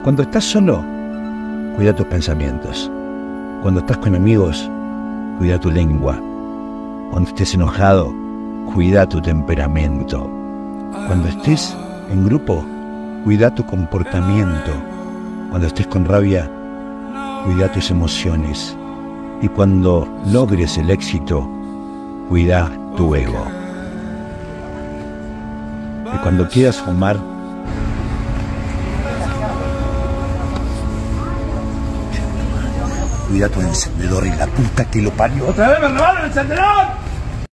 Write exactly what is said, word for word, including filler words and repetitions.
Cuando estás solo, cuida tus pensamientos. Cuando estás con amigos, cuida tu lengua. Cuando estés enojado, cuida tu temperamento. Cuando estés en grupo, cuida tu comportamiento. Cuando estés con rabia, cuida tus emociones. Y cuando logres el éxito, cuida tu ego. Y cuando quieras fumar, cuida tu encendedor y la puta que lo parió. ¡Otra vez me robaron el encendedor!